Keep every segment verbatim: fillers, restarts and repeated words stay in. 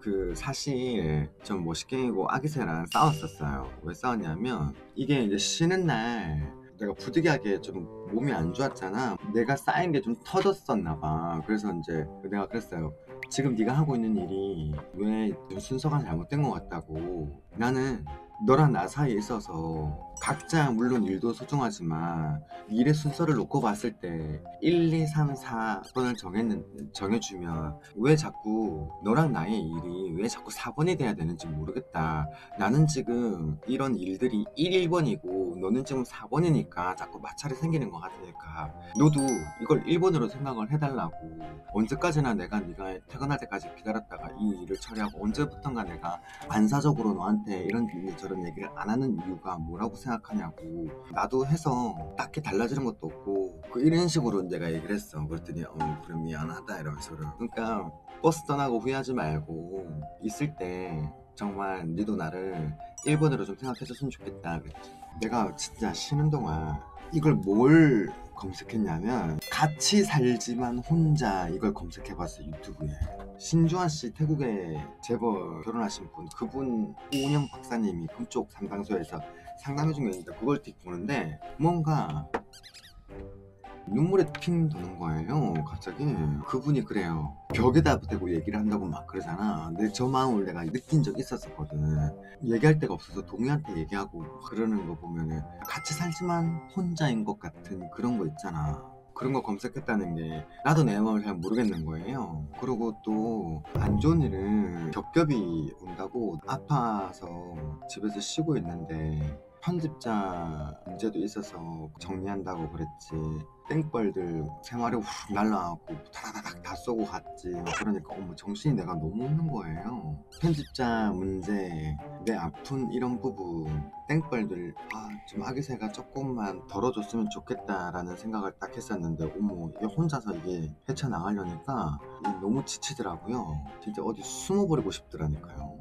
그 사실 좀 멋있게이고 아기새랑 싸웠었어요. 왜 싸웠냐면 이게 이제 쉬는 날 내가 부득이하게 좀 몸이 안 좋았잖아. 내가 쌓인 게 좀 터졌었나 봐. 그래서 이제 내가 그랬어요. 지금 네가 하고 있는 일이 왜 좀 순서가 잘못된 것 같다고. 나는 너랑 나 사이에 있어서 각자 물론 일도 소중하지만 일의 순서를 놓고 봤을 때 일, 이, 삼, 사 번을 정했는, 정해주면 왜 자꾸 너랑 나의 일이 왜 자꾸 사 번이 돼야 되는지 모르겠다. 나는 지금 이런 일들이 일 번이고 너는 지금 사 번이니까 자꾸 마찰이 생기는 것 같으니까 너도 이걸 일 번으로 생각을 해달라고. 언제까지나 내가 네가 퇴근할 때까지 기다렸다가 이 일을 처리하고 언제부턴가 내가 반사적으로 너한테 이런 저런 얘기를 안 하는 이유가 뭐라고 생각하냐고. 나도 해서 딱히 달라지는 것도 없고 그 이런 식으로 내가 얘기를 했어. 그랬더니 어 그래 미안하다 이러면서. 그러니까 버스 떠나고 후회하지 말고 있을 때 정말 니도 나를 일 번으로 좀 생각해줬으면 좋겠다 그랬지. 내가 진짜 쉬는 동안 이걸 뭘 검색했냐면 같이 살지만 혼자 이걸 검색해봤어요. 유튜브에. 신주아씨 태국에 재벌 결혼하신 분, 그분 오은영 박사님이 그쪽 상담소에서 상담해준 게 있는데 그걸 틱 보는데 뭔가 눈물에 핑 도는 거예요. 갑자기 그분이 그래요. 벽에다 대고 얘기를 한다고 막 그러잖아. 근데 저 마음을 내가 느낀 적이 있었거든. 얘기할 데가 없어서 동희한테 얘기하고 그러는 거 보면은 같이 살지만 혼자인 것 같은 그런 거 있잖아. 그런 거 검색했다는 게 나도 내 마음을 잘 모르겠는 거예요. 그리고 또 안 좋은 일은 겹겹이 온다고. 아파서 집에서 쉬고 있는데 편집자 문제도 있어서 정리한다고 그랬지. 땡벌들 생활에 훅 날라가고 다다닥 다 쏘고 갔지. 그러니까 어머 정신이 내가 너무 없는 거예요. 편집자 문제, 내 아픈 이런 부분, 땡벌들 아, 좀 아기새가 조금만 덜어줬으면 좋겠다라는 생각을 딱 했었는데 어머 이게 혼자서 이게 헤쳐나가려니까 너무 지치더라고요. 진짜 어디 숨어버리고 싶더라니까요.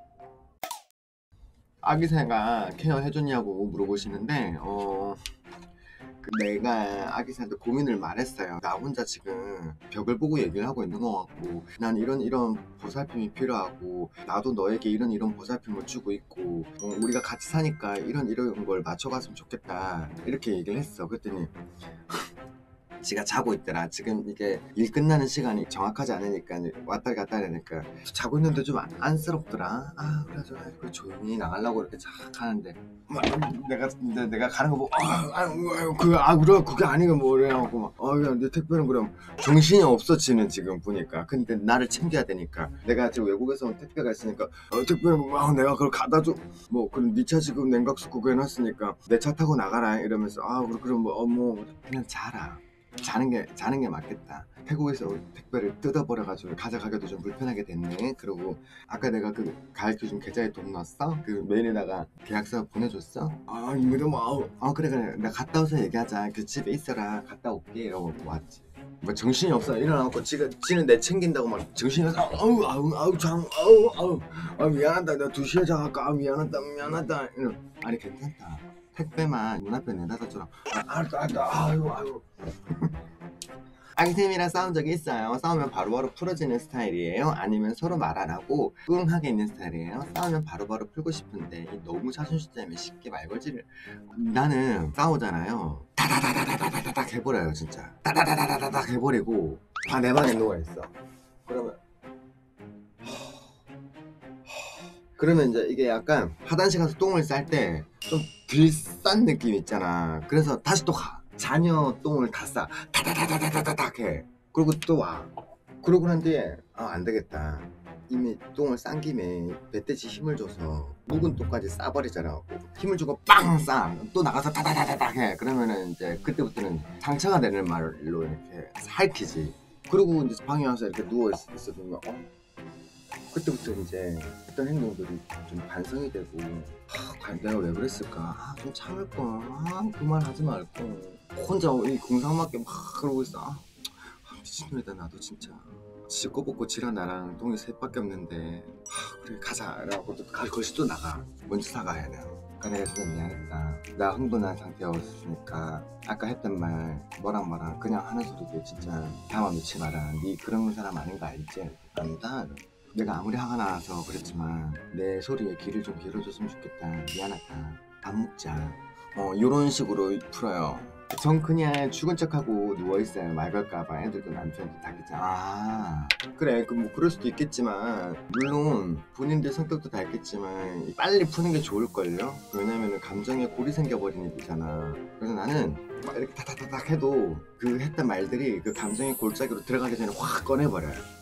아기새가 케어해줬냐고 물어보시는데 어... 그 내가 아기새한테 고민을 말했어요. 나 혼자 지금 벽을 보고 얘기를 하고 있는 것 같고 난 이런 이런 보살핌이 필요하고 나도 너에게 이런 이런 보살핌을 주고 있고 어, 우리가 같이 사니까 이런 이런 걸 맞춰갔으면 좋겠다 이렇게 얘기를 했어. 그랬더니 지가 자고 있더라. 지금 이게 일 끝나는 시간이 정확하지 않으니까 왔다 갔다 하니까 자고 있는데 좀 안쓰럽더라. 아 그래서 그 조용히 나가려고 이렇게 쫙 하는데 막 내가 이제 내가 가는 거 보고 아그아 그래 그게 아니고 뭐래하고 막 아야 내 택배는 그럼 정신이 없어지는 지금 보니까. 근데 나를 챙겨야 되니까 내가 지금 외국에서 온 택배가 있으니까 어, 택배는 아, 내가 그걸 갖다 줘. 뭐 그럼 네 차 지금 냉각수 그거 해놨으니까 내 차 타고 나가라 이러면서 아 그럼 그럼 뭐, 어, 뭐 그냥 자라. 자는 게 자는 게 맞겠다. 태국에서 택배를 뜯어버려가지고 가져가기도 좀 불편하게 됐네. 그리고 아까 내가 그 가르쳐준 계좌에 돈 넣었어? 그 메일에다가 계약서 보내줬어? 아 이거 뭐 아우 아 그래 그래 나 갔다 와서 얘기하자. 그 집에 있어라 갔다 올게 이러고 왔지. 뭐 정신이 없어. 일어나고 지가 지는 내 챙긴다고 막 정신이 없어. 아우 아우 아우 장 아우 아우 아 미안하다 나 두 시에 자갈까 아 미안하다 미안하다 이러. 아니 괜찮다. 택배만 문 앞에 내다가 줘라. 아, 알았다 알았다 아유 아유. 아기쌤이랑 싸운 적이 있어요. 싸우면 바로바로 풀어지는 스타일이에요? 아니면 서로 말 안 하고 끙하게 있는 스타일이에요? 싸우면 바로바로 풀고 싶은데 너무 자존심 때문에 쉽게 말 걸지를. 나는 싸우잖아요. 다다다다다다닥 해버려요 진짜. 다다다다다닥 해버리고 다 내 방에 누워있어. 그러면 그러면 이제 이게 약간 화장실 가서 똥을 쌀 때 좀 들싼 느낌 있잖아. 그래서 다시 또 가. 자녀 똥을 다 싸. 다다다다다다닥 해. 그리고 또 와. 그러고 난 뒤에 아 안되겠다. 이미 똥을 싼 김에 배때지 힘을 줘서 묵은 똥까지 싸버리잖아. 힘을 주고 빵 싸. 또 나가서 다다다다닥 해. 그러면은 이제 그때부터는 상처가 되는 말로 이렇게 살피지. 그리고 이제 방에 와서 이렇게 누워있으면 어? 그때부터 이제 어떤 행동들이 좀 반성이 되고 아, 내가 왜 그랬을까? 아, 좀 참을걸. 아, 그 말 하지 말걸. 혼자 이 공상맞게 막 그러고 있어. 아, 미친놈이다 나도 진짜. 씻고 벗고 지랑 나랑 동이 셋밖에 없는데 아, 그래 가자 라고 또 거시 또 나가. 먼저 사가야 해. 그러니까 내가 진짜 미안했다. 나 흥분한 상태였으니까 아까 했던 말 뭐랑 뭐랑 그냥 하는 소리들 진짜 담아 놓지 마라. 네 그런 사람 아닌 거 알지? 안다. 내가 아무리 화가 나서 그랬지만 내 소리에 귀를 좀 기울여줬으면 좋겠다. 미안하다. 밥 먹자. 어 이런 식으로 풀어요. 전 그냥 죽은 척하고 누워있어요. 말 걸까봐 애들도 남편도 다 그랬잖아. 아 그래 그 뭐 그럴 수도 있겠지만 물론 본인들 성격도 다 있겠지만 빨리 푸는 게 좋을걸요. 왜냐면은 감정에 골이 생겨버린 일이잖아. 그래서 나는 막 이렇게 다다다닥 해도 그 했던 말들이 그 감정의 골짜기로 들어가기 전에 확 꺼내버려요.